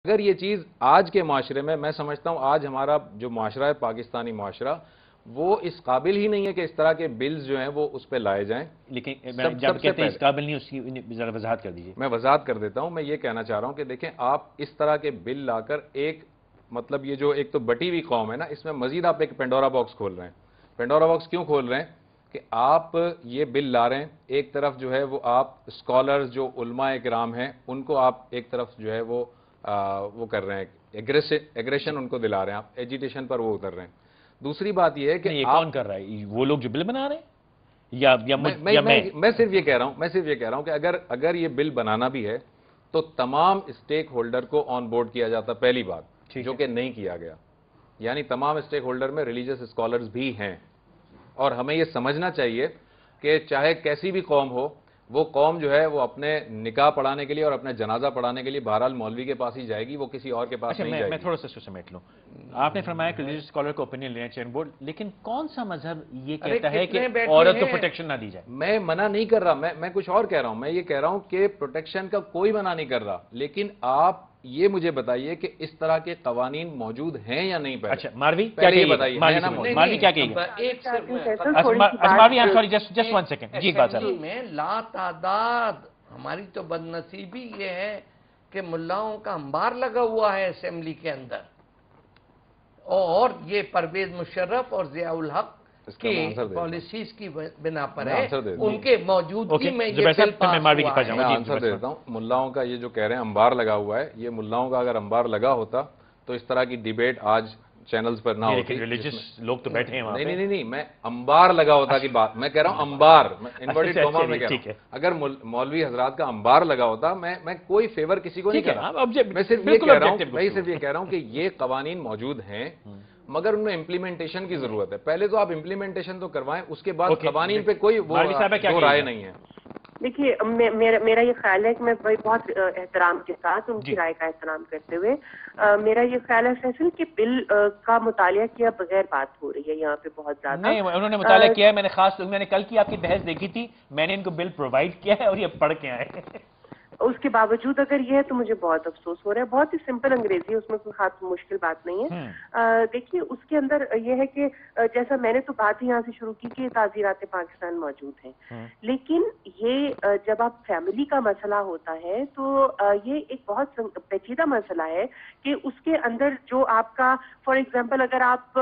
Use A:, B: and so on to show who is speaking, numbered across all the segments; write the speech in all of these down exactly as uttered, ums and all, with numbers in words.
A: اگر یہ چیز آج کے معاشرے میں، میں سمجھتا ہوں آج ہمارا جو معاشرہ ہے پاکستانی معاشرہ، وہ اس قابل ہی نہیں ہے کہ اس طرح کے بلز جو ہیں وہ اس پہ لائے جائیں.
B: لیکن جب کہتے ہیں اس قابل نہیں، اس کی ذرا وضاحت کر دیجیے.
A: میں وضاحت کر دیتا ہوں. میں یہ کہنا چاہ رہا ہوں کہ دیکھیں آپ اس طرح کے بل لا کر ایک مطلب یہ جو ایک تو بٹی ہوئی قوم ہے نا، اس میں مزید آپ ایک پینڈورا باکس کھول رہے ہیں. پینڈورا باکس کیوں کھول رہے ہیں؟ کہ آپ یہ بل لا رہے ہیں، ایک طرف جو ہے وہ آپ اسکالرز جو علماء کرام ہیں ان کو آپ ایک طرف جو ہے وہ وہ کر رہے ہیں، ایگریشن ان کو دلا رہے ہیں، آپ ایجیٹیشن پر وہ اتر رہے ہیں. دوسری بات یہ ہے کہ
B: یہ کون کر رہا ہے؟ وہ لوگ جو بل بنا رہے ہیں یا
A: میں صرف یہ کہہ رہا ہوں میں صرف یہ کہہ رہا ہوں کہ اگر اگر یہ بل بنانا بھی ہے تو تمام اسٹیک ہولڈر کو آن بورڈ کیا جاتا. پہلی بات جو کہ نہیں کیا گیا، یعنی تمام اسٹیک ہولڈر میں ریلیجس اسکالرز بھی ہیں. اور ہمیں یہ سمجھنا چاہیے کہ چاہے کیسی بھی قوم ہو، وہ قوم جو ہے وہ اپنے نکاح پڑھانے کے لیے اور اپنے جنازہ پڑھانے کے لیے بہرحال مولوی کے پاس ہی جائے گی، وہ کسی اور کے پاس نہیں جائے گی.
B: میں تھوڑا سا اس کو سمیٹ لوں. آپ نے فرمایا کہ ریلیجس اسکالر کو اوپینین لینا چاہیے بورڈ، لیکن کون سا مذہب یہ کہتا ہے کہ عورت کو پروٹیکشن نہ دی جائے؟
A: میں منع نہیں کر رہا، میں میں کچھ اور کہہ رہا ہوں. میں یہ کہہ رہا ہوں کہ پروٹیکشن کا کوئی منع نہیں کر رہا، لیکن آپ یہ مجھے بتائیے کہ اس طرح کے قوانین موجود ہیں یا نہیں. پہلے
B: اچھا ماروی کیا کہیے
A: بتائیے.
B: ماروی کیا کہیے گا؟ Marvi I am sorry just just one second. جی بات ہے.
C: میں لا تعداد ہماری تو بد نصیبی یہ ہے کہ ملاؤں کا انبار لگا ہوا ہے اسمبلی کے اندر، اور یہ پرویز مشرف اور ضیاء الحق کی پالیسیز کی بنا پر ہے، ان کے موجودگی میں یہ بل پاس ہوا ہے.
A: میں آنسر دے دیتا ہوں. ملاؤں کا یہ جو کہہ رہے ہیں انبار لگا ہوا ہے، یہ ملاؤں کا اگر انبار لگا ہوتا تو اس طرح کی ڈیبیٹ آج چینلز پر نہ ہوتی.
B: ریلیجس لوگ تو بیٹھے ہیں وہاں پہ.
A: نہیں نہیں نہیں میں انبار لگا ہوتا کی بات میں کہہ رہا ہوں. انبار انورٹڈ کاما میں کہہ رہا ہوں. اگر مولوی حضرات کا انبار لگا ہوتا، میں میں کوئی فیور کسی کو نہیں کر رہا. میں صرف یہ کہہ رہا ہوں میں صرف یہ کہہ رہا ہوں کہ یہ قوانین موجود ہیں مگر ان میں امپلیمنٹیشن کی ضرورت ہے. پہلے تو آپ امپلیمنٹیشن تو کروائیں، اس کے بعد قوانین پہ کوئی وہ رائے نہیں ہے.
D: دیکھیے میرا یہ خیال ہے کہ میں بہت احترام کے ساتھ ان کی رائے کا احترام کرتے ہوئے میرا یہ خیال ہے فیصل کہ بل کا مطالعہ کیا بغیر بات ہو رہی ہے یہاں پہ بہت زیادہ.
B: نہیں انہوں نے مطالعہ کیا ہے. میں نے خاص میں نے کل کی آپ کی بحث دیکھی تھی، میں نے ان کو بل پرووائڈ کیا ہے اور یہ پڑھ کے آئے.
D: اس کے باوجود اگر یہ ہے تو مجھے بہت افسوس ہو رہا ہے. بہت ہی سمپل انگریزی ہے، اس میں کوئی خاص مشکل بات نہیں ہے. دیکھیے اس کے اندر یہ ہے کہ جیسا میں نے تو بات ہی یہاں سے شروع کی کہ تعزیرات پاکستان موجود ہیں، لیکن یہ جب آپ فیملی کا مسئلہ ہوتا ہے تو یہ ایک بہت پیچیدہ مسئلہ ہے کہ اس کے اندر جو آپ کا فار ایگزامپل اگر آپ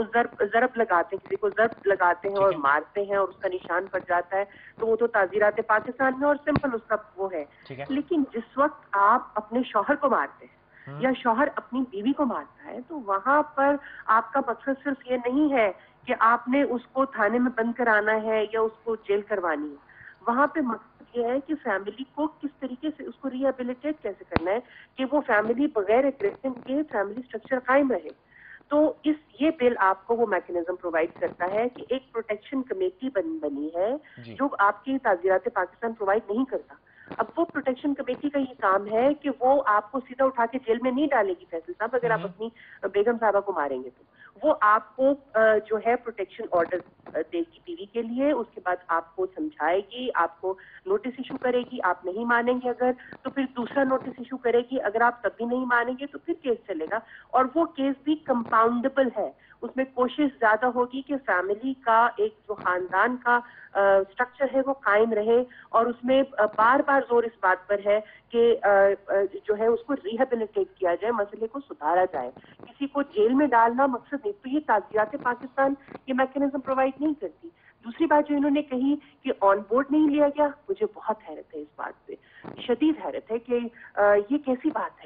D: ضرب لگاتے ہیں، کسی کو ضرب لگاتے ہیں اور مارتے ہیں اور اس کا نشان پڑ جاتا ہے تو وہ تو تعزیرات پاکستان میں اور سمپل اس کا وہ ہے. لیکن جس وقت آپ اپنے شوہر کو مارتے ہیں یا شوہر اپنی بیوی کو مارتا ہے تو وہاں پر آپ کا مقصد صرف یہ نہیں ہے کہ آپ نے اس کو تھانے میں بند کرانا ہے یا اس کو جیل کروانی ہے. وہاں پہ مقصد یہ ہے کہ فیملی کو کس طریقے سے اس کو ریہیبلیٹیٹ کیسے کرنا ہے کہ وہ فیملی بغیر ایگریشن کے فیملی اسٹرکچر قائم رہے. تو اس یہ بل آپ کو وہ میکنزم پرووائڈ کرتا ہے کہ ایک پروٹیکشن کمیٹی بنی ہے جو آپ کی تعزیرات پاکستان پرووائڈ نہیں کرتا. اب وہ پروٹیکشن کمیٹی کا یہ کام ہے کہ وہ آپ کو سیدھا اٹھا کے جیل میں نہیں ڈالے گی فیصل صاحب اگر آپ اپنی بیگم صاحبہ کو ماریں گے تو. وہ آپ کو جو ہے پروٹیکشن آرڈر دے گی بیوی کے لیے، اس کے بعد آپ کو سمجھائے گی، آپ کو نوٹس ایشو کرے گی. آپ نہیں مانیں گے اگر تو پھر دوسرا نوٹس ایشو کرے گی. اگر آپ تب بھی نہیں مانیں گے تو پھر کیس چلے گا، اور وہ کیس بھی کمپاؤنڈیبل ہے. اس میں کوشش زیادہ ہوگی کہ فیملی کا ایک جو خاندان کا اسٹرکچر ہے وہ قائم رہے، اور اس میں بار بار زور اس بات پر ہے کہ جو ہے اس کو ریہیبلیٹیٹ کیا جائے، مسئلے کو سدھارا جائے. کسی کو جیل میں ڈالنا مقصد نہیں. تو یہ تعزیرات پاکستان یہ میکنزم پرووائڈ نہیں کرتی. دوسری بات جو انہوں نے کہی کہ آن بورڈ نہیں لیا گیا، مجھے بہت حیرت ہے اس بات پہ، شدید حیرت ہے کہ یہ کیسی بات ہے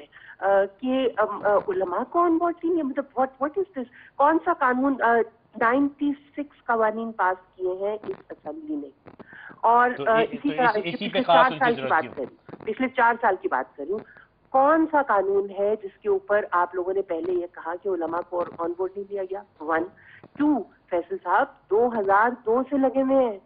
D: کہ علماء کو آن بورڈ نہیں ہے. مطلب واٹ واٹ از دس؟ کون سا قانون نائنٹی سکس قوانین پاس کیے ہیں اس اسمبلی نے، اور اسی طرح پچھلے چار سال کی بات کری پچھلے چار سال کی بات کروں کون سا قانون ہے جس کے اوپر آپ لوگوں نے پہلے یہ کہا کہ علماء کو آن بورڈ نہیں لیا گیا؟ ون ٹو فیصل صاحب دو ہزار دو سے لگے ہوئے ہیں.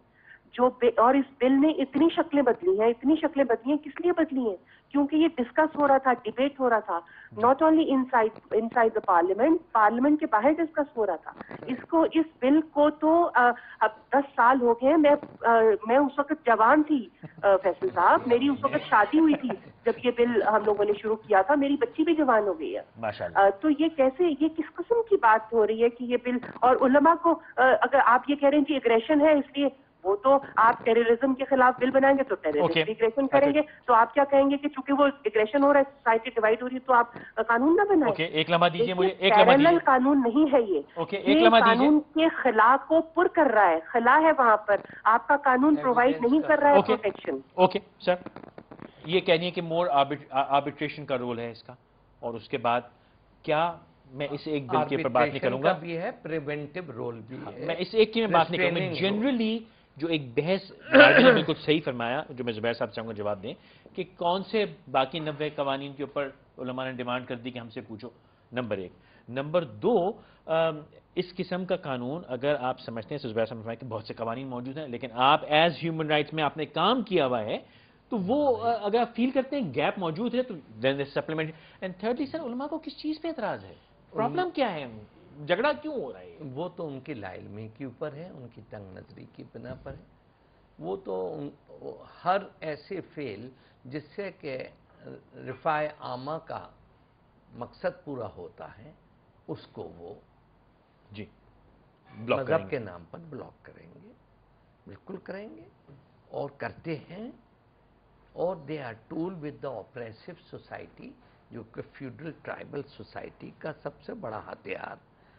D: जो और इस बिल ने इतनी शक्लें बदली हैं, इतनी शक्लें बदली हैं, किस लिए बदली हैं? क्योंकि ये डिस्कस हो रहा था, डिबेट हो रहा था, not only inside inside the parliament, parliament के बाहर डिस्कस हो रहा था। इसको, इस बिल को तो आ, अब दस साल हो गए। मैं आ, मैं उस वक्त जवान थी फैसल साहब, मेरी उस वक्त शादी हुई थी जब ये बिल हम लोगों ने शुरू किया था, मेरी बच्ची भी जवान हो गई है।
B: माशाअल्लाह।
D: तो ये कैसे, ये किस किस्म की बात हो रही है कि ये बिल, और उलमा को आ, अगर आप ये कह रहे हैं कि एग्रेशन है इसलिए, वो तो आप टेररिज्म के खिलाफ बिल बनाएंगे तो टेररिज्म
B: okay.
D: एग्रेशन करेंगे, तो आप क्या कहेंगे कि चूंकि वो एग्रेशन हो रहा है, सोसाइटी डिवाइड हो रही है, तो आप कानून ना बनाएं।
B: okay, एक लम्हा दीजिए मुझे, एक लम्हा
D: दीजिए। कानून नहीं है ये,
B: okay,
D: ये
B: एक लम्हा
D: कानून के खिला को पुर कर रहा है, खिला है वहां पर, आपका कानून प्रोवाइड नहीं कर रहा है प्रोटेक्शन।
B: ओके सर, ये कहनी है कि मोर आर्बिट्रेशन का रोल है इसका, और उसके बाद क्या, मैं इस एक बिल के ऊपर बात नहीं करूंगा,
C: भी है, प्रिवेंटिव रोल भी है,
B: मैं इस एक की मैं बात नहीं करूंगा। जनरली जो एक बहस, ने बिल्कुल सही फरमाया, जो मैं जुबैर साहब चाहूंगा जवाब दें, कि कौन से बाकी नब्बे कवानीन के ऊपर उलमा ने डिमांड कर दी कि हमसे पूछो, नंबर एक। नंबर दो, इस किस्म का कानून अगर आप समझते हैं, जुबैर साहब ने फरमाया कि बहुत से कवानीन मौजूद हैं, लेकिन आप एज ह्यूमन राइट्स में आपने काम किया हुआ है, तो वो अगर आप फील करते हैं गैप मौजूद है, तो then supplement. And thirdly sir, उलमा को किस चीज पे एतराज है, प्रॉब्लम क्या है, झगड़ा क्यों हो रहा है?
C: वो तो उनकी लाइलमी के ऊपर है, उनकी तंग नजरी की बिना पर है। वो तो उन, हर ऐसे फेल जिससे कि रिफाए आमा का मकसद पूरा होता है, उसको वो
B: जी
C: मजहब के नाम पर ब्लॉक करेंगे, बिल्कुल करेंगे, और करते हैं। और they are tool with the oppressive society, जो कि फ्यूडल ट्राइबल सोसाइटी का सबसे बड़ा हथियार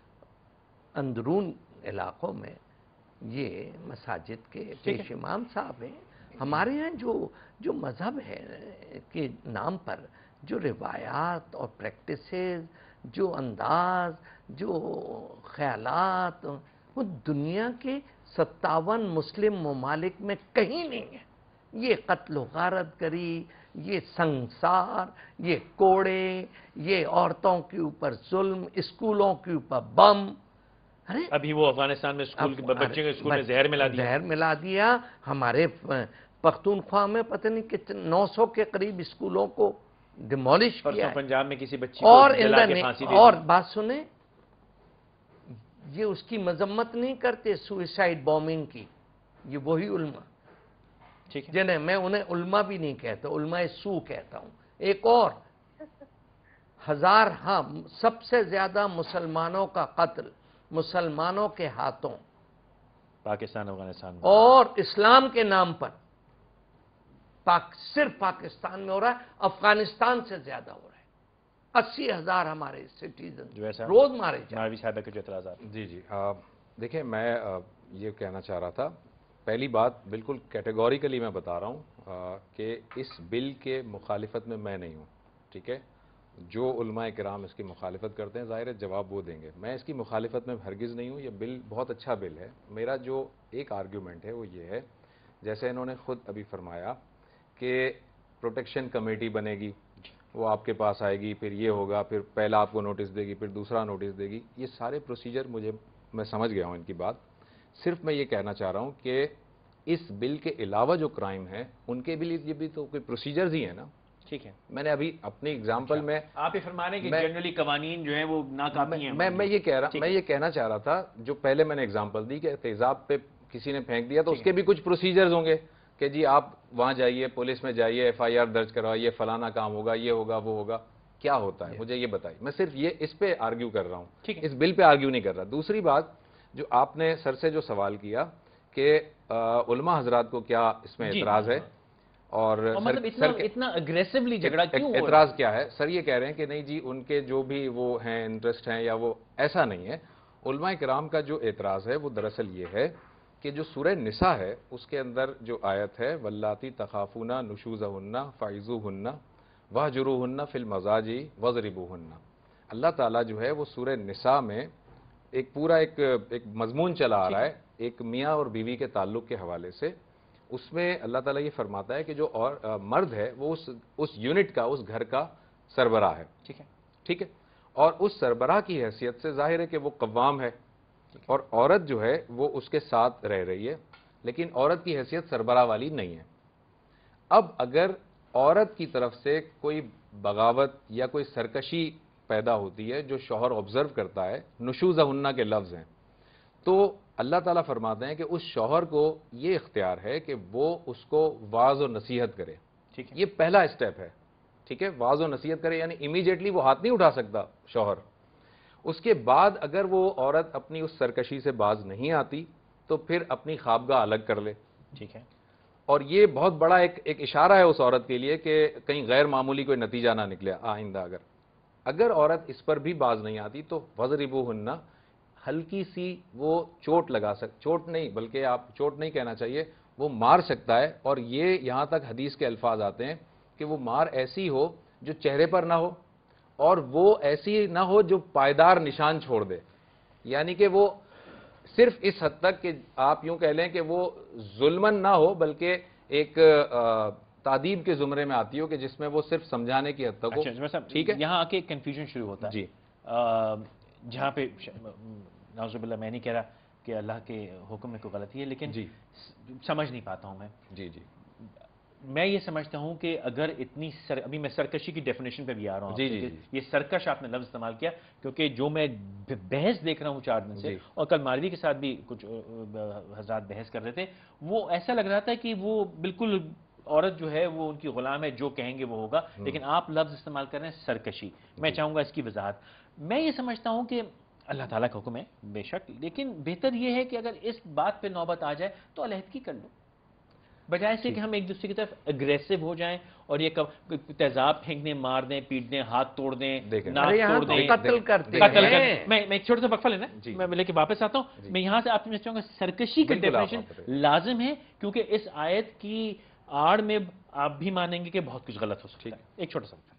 C: अंदरून इलाकों में ये मसाजिद के पेश इमाम साहब हैं। हमारे यहाँ जो जो मज़हब है के नाम पर जो रिवायात और प्रैक्टिसेस, जो अंदाज, जो ख्यालात, वो दुनिया के सत्तावन मुस्लिम ममालिक में कहीं नहीं है। ये कत्ल गारत करी, ये संसार, ये कोड़े, ये औरतों के ऊपर जुल्म, स्कूलों के ऊपर बम। अरे
B: अभी वो अफगानिस्तान में स्कूल के बच्चे के स्कूल में जहर मिला दिया,
C: जहर मिला दिया। हमारे पख्तूनख्वा में पता नहीं कितने नौ सौ के करीब स्कूलों को डिमोलिश किया।
B: पंजाब में किसी बच्ची
C: और
B: को जला के फांसी दे
C: और बात सुने, ये उसकी मजम्मत नहीं करते सुइसाइड बॉम्बिंग की, ये वही उल्मा,
B: ठीक है,
C: जिन्हें मैं उन्हें उल्मा भी नहीं कहता, उल्मा सू कहता हूं। एक और हजार, हाँ, सबसे ज्यादा मुसलमानों का कत्ल मुसलमानों के हाथों
B: पाकिस्तान अफगानिस्तान में,
C: और इस्लाम के नाम पर पाक, सिर्फ पाकिस्तान में हो रहा है, अफगानिस्तान से ज्यादा हो रहा है। अस्सी हजार हमारे सिटीजन रोज मारे जा रहे हैं।
A: जी जी देखिए, मैं आ, ये कहना चाह रहा था, पहली बात बिल्कुल कैटेगोरिकली मैं बता रहा हूँ कि इस बिल के मुखालिफत में मैं नहीं हूँ, ठीक है। जो उलमा किराम इसकी मुखालिफत करते हैं, ज़ाहिर है जवाब वो देंगे। मैं इसकी मुखालिफत में हरगिज़ नहीं हूँ। ये बिल बहुत अच्छा बिल है। मेरा जो एक आर्ग्यूमेंट है वो ये है, जैसे इन्होंने ख़ुद अभी फरमाया कि प्रोटेक्शन कमेटी बनेगी, वो आपके पास आएगी, फिर ये होगा, फिर पहला आपको नोटिस देगी, फिर दूसरा नोटिस देगी। ये सारे प्रोसीजर मुझे, मैं समझ गया हूँ इनकी बात। सिर्फ मैं ये कहना चाह रहा हूँ कि इस बिल के अलावा जो क्राइम है उनके भी लिए भी तो कोई प्रोसीजर्स ही है ना,
B: ठीक है।
A: मैंने अभी अपनी एग्जांपल में,
B: आप ये फरमा रहे हैं कि जनरली कवानीन जो है वो नाकाफी हैं।
A: मैं मैं ये कह रहा मैं ये कहना चाह रहा था, जो पहले मैंने एग्जांपल दी कि तेजाब पे किसी ने फेंक दिया, तो उसके भी कुछ प्रोसीजर्स होंगे कि जी आप वहां जाइए, पुलिस में जाइए, एफ आई आर दर्ज करवाइए, फलाना काम होगा, ये होगा, वो होगा। क्या होता है मुझे ये बताइए। मैं सिर्फ ये इस पे आर्ग्यू कर रहा हूँ, इस बिल पे आर्ग्यू नहीं कर रहा। दूसरी बात, जो आपने सर से जो सवाल किया कि उलमा हजरात को क्या इसमें एतराज है, और,
B: और
A: सर,
B: मतलब इतना,
A: सर
B: इतना अग्रेसिवली झगड़ा क्यों हो रहा है?
A: एतराज क्या है? सर ये कह रहे हैं कि नहीं जी, उनके जो भी वो हैं इंटरेस्ट हैं या वो, ऐसा नहीं है। उलमा किराम का जो एतराज है वो दरअसल ये है कि जो सूरह निसा है उसके अंदर जो आयत है, वल्लाती तखाफूना नुशूज़हुन्ना फ़ाइज़ूहुन्ना वहजुरूहुन्ना फिल मज़ाजी वज़रिबूहुन्ना। अल्लाह ताला जो है वो सूरह निसा में एक पूरा एक एक मजमून चला आ रहा है, एक मियाँ और बीवी के ताल्लुक़ के हवाले से। उसमें अल्लाह ताला ये फरमाता है कि जो और आ, मर्द है वो उस उस यूनिट का, उस घर का सरबराह है, ठीक है, ठीक है। और उस सरबराह की हैसियत से जाहिर है कि वो कव्वाम है, और औरत जो है वो उसके साथ रह रही है। لیکن عورت کی حیثیت سربراہ والی نہیں ہے. اب اگر عورت کی طرف سے کوئی بغاوت یا کوئی سرکشی پیدا ہوتی ہے جو شوہر آبزرو کرتا ہے، نشوزہن کے لفظ ہیں، تو اللہ تعالیٰ فرماتے ہیں کہ اس شوہر کو یہ اختیار ہے کہ وہ اس کو واعظ و نصیحت کرے.
B: ٹھیک ہے،
A: یہ پہلا اسٹیپ ہے. ٹھیک ہے، واعظ و نصیحت کرے یعنی امیڈیٹلی وہ ہاتھ نہیں اٹھا سکتا شوہر. اس کے بعد اگر وہ عورت اپنی اس سرکشی سے باز نہیں آتی تو پھر اپنی خوابگاہ الگ کر لے.
B: ٹھیک ہے،
A: اور یہ بہت بڑا ایک ایک اشارہ ہے اس عورت کے لیے کہ کہیں غیر معمولی کوئی نتیجہ نہ نکلے آئندہ. اگر اگر عورت اس پر بھی باز نہیں آتی تو وَضْرِبُوهُنَّ، ہلکی سی وہ چوٹ لگا سک چوٹ نہیں بلکہ آپ چوٹ نہیں کہنا چاہیے، وہ مار سکتا ہے. اور یہ یہاں تک حدیث کے الفاظ آتے ہیں کہ وہ مار ایسی ہو جو چہرے پر نہ ہو اور وہ ایسی نہ ہو جو پائیدار نشان چھوڑ دے. یعنی کہ وہ صرف اس حد تک کہ آپ یوں کہہ لیں کہ وہ ظلمن نہ ہو بلکہ ایک تعدیب کے زمرے میں آتی ہو کہ جس میں وہ صرف سمجھانے کی حد تک ہو.
B: ٹھیک ہے، یہاں آ کے کنفیوژن شروع ہوتا ہے.
A: جی،
B: جہاں پہ نعوذ باللہ میں نہیں کہہ رہا کہ اللہ کے حکم میں کوئی غلطی ہے، لیکن
A: جی
B: سمجھ نہیں پاتا ہوں میں.
A: جی جی
B: میں یہ سمجھتا ہوں کہ اگر اتنی سر ابھی میں سرکشی کی ڈیفینیشن پہ بھی آ رہا ہوں.
A: جی جی
B: یہ سرکش آپ نے لفظ استعمال کیا کیونکہ جو میں بحث دیکھ رہا ہوں چار دن سے، اور کل ماروی کے ساتھ بھی کچھ حضرات بحث کر رہے تھے، وہ ایسا لگ رہا تھا کہ وہ بالکل عورت جو ہے وہ ان کی غلام ہے، جو کہیں گے وہ ہوگا. لیکن آپ لفظ استعمال کر رہے ہیں سرکشی. میں چاہوں گا اس کی وضاحت. میں یہ سمجھتا ہوں کہ اللہ تعالیٰ کا حکم ہے بے شک، لیکن بہتر یہ ہے کہ اگر اس بات پہ نوبت آ جائے تو علیحدگی کر لو، بجائے سے کہ ہم ایک دوسرے کی طرف اگریسو ہو جائیں اور یہ تیزاب پھینکنے، مار دیں، پیٹ دیں، ہاتھ توڑ دیں، ناک توڑ دیں،
C: قتل کرتے
B: قتل
C: ہیں.
B: کریں. میں ایک چھوٹا سا وقفہ لینا میں لے کے واپس آتا ہوں. میں یہاں سے آپ سے چاہوں گا سرکشی کا ڈیفینیشن لازم ہے کیونکہ اس آیت کی آڑ میں آپ بھی مانیں گے کہ بہت کچھ غلط ہو سکتا ہے. ایک چھوٹا سا